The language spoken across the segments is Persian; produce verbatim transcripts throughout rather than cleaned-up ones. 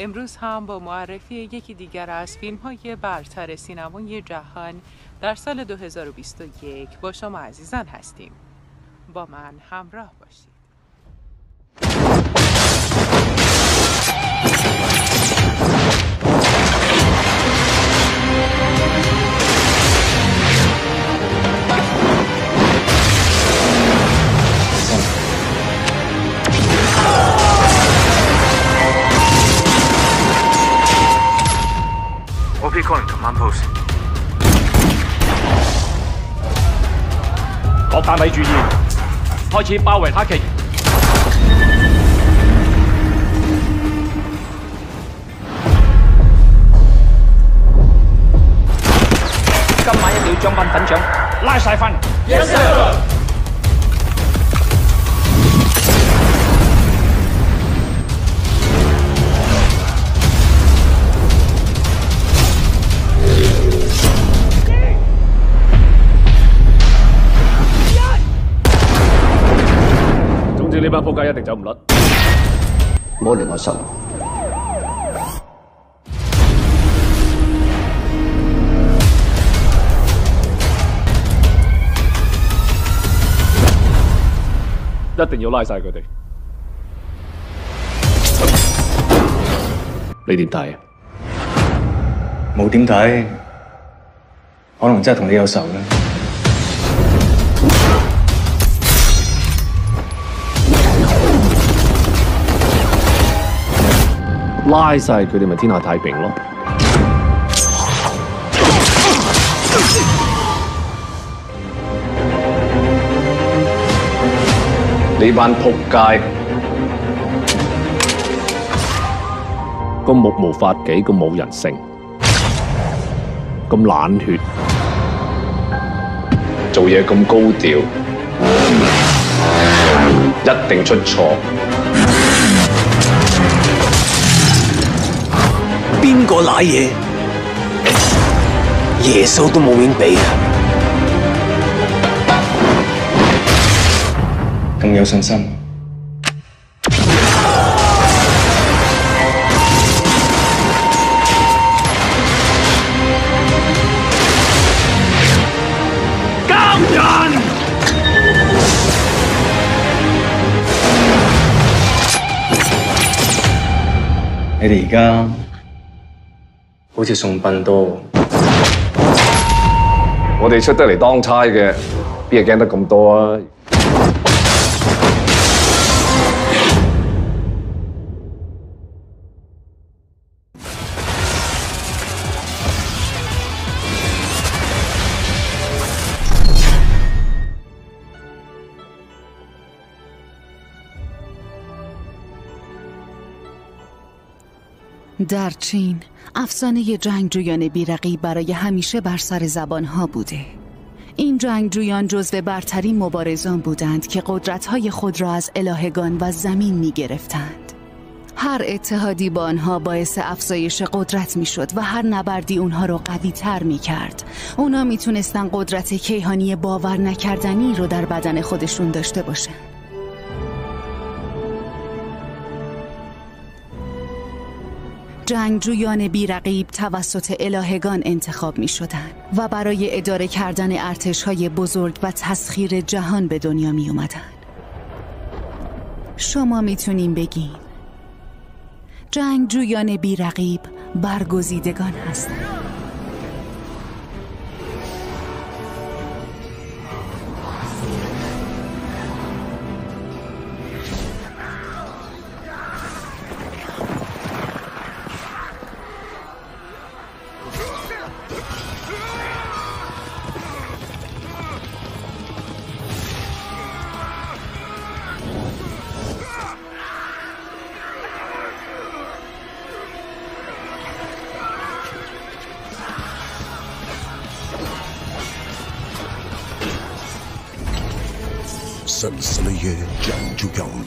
امروز هم با معرفی یکی دیگر از فیلم‌های برتر سینمای جهان در سال دو هزار و بیست و یک با شما عزیزان هستیم. با من همراه باشید. O P 過零同晚 pose， 各單位注意，開始包圍黑旗。今晚一定要將班粉腸拉晒翻。Yes sir。呢班仆街一定走唔甩， 唔好離我身。 一定要拉晒佢哋。你點睇啊？ 冇點睇，可能真係同你有仇啦。 拉晒佢哋咪天下太平咯！ 呢班仆街咁目無法紀，咁冇人性，咁冷血， 做嘢咁高調，一定出錯。 邊個賴嘢？耶穌都冇面俾啊！ 咁有信心。 監人！ 你哋而家好似送殯多， 我哋出得嚟當差嘅，邊係驚得咁多啊？ در چین افسانه جنگجویان بی‌رقیب برای همیشه بر سر زبانها بوده. این جنگجویان جزو برترین مبارزان بودند که قدرت‌های خود را از الهگان و زمین می‌گرفتند. هر اتحادی با آنها باعث افزایش قدرت می‌شد و هر نبردی اونها رو قوی‌تر می‌کرد. اونا می‌تونستن قدرت کیهانی باور نکردنی رو در بدن خودشون داشته باشن. جنگجویان بی‌رقیب توسط الهگان انتخاب می شدند و برای اداره کردن ارتش‌های بزرگ و تسخیر جهان به دنیا می اومدن. شما میتونین بگین جنگجویان بی‌رقیب برگزیدگان هستند. سلسله جنگجویان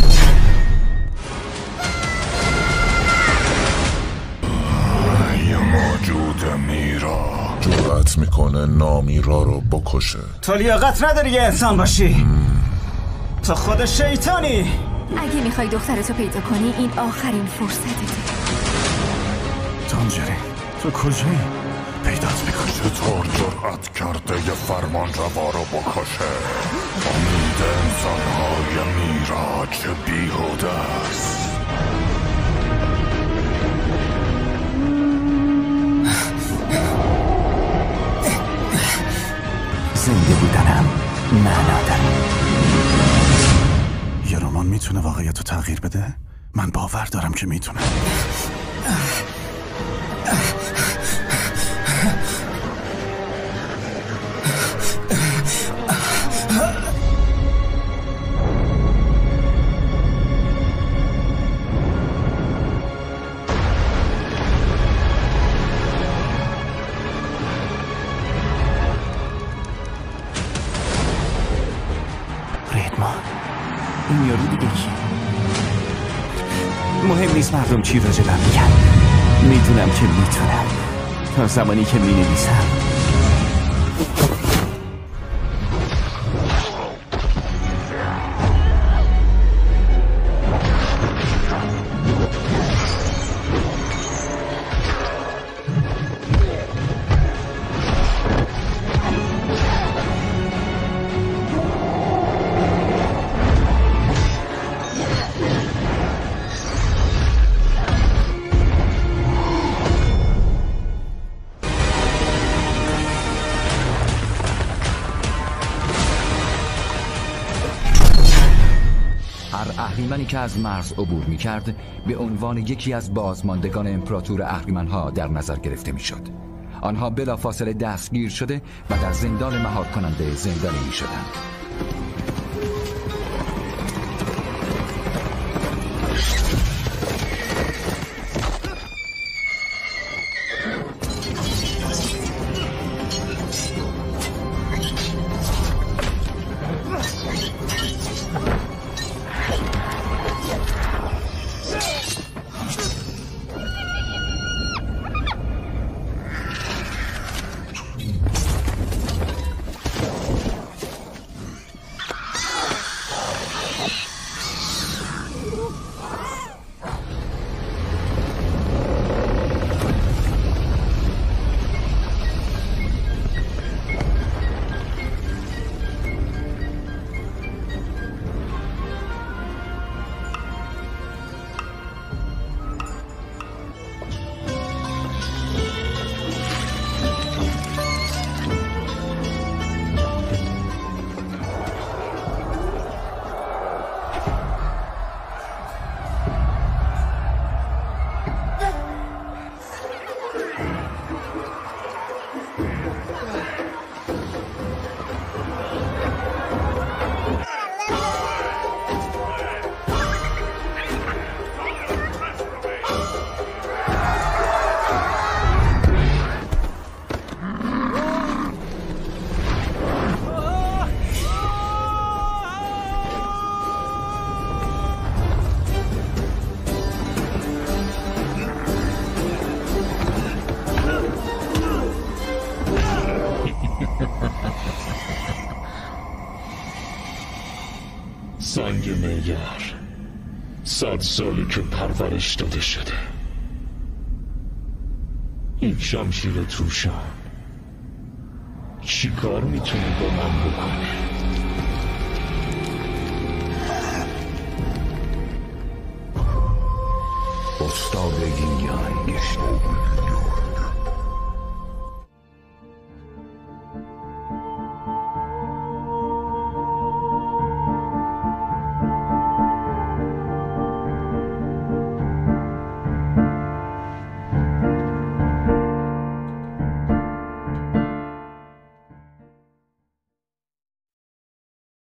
یه موجود میرا جرأت میکنه نامیرا رو بکشه. تو لیاقت نداری یه انسان باشی. تو خود شیطانی. اگه میخوای دخترتو پیدا کنی این آخرین فرصتته. تانجرین تو کجایی؟ پیدات میکنی. چطور جرأت کرده یه فرمان روا رو بکشه؟ امید انسانهای میرا چه بیهوده است. زنده بودنم معنا داره. یه رمان میتونه واقعیت رو تغییر بده؟ من باور دارم که میتونه. این یارو دیگه کی؟ مهم نیست مردم چی راجبم میگن. میدونم که میتونم تا زمانی که مینویسم. اهریمنی که از مرز عبور می‌کرد به عنوان یکی از بازماندگان امپراتور اهریمن‌ها در نظر گرفته می‌شد. آنها بلافاصله دستگیر شده و در زندان مهار کننده زندانی می‌شدند. سنگ معیار صد سالی که پرورش داده شده. این شمشیر توشان چی کار میتونی با من بکنی؟ استاد گیرد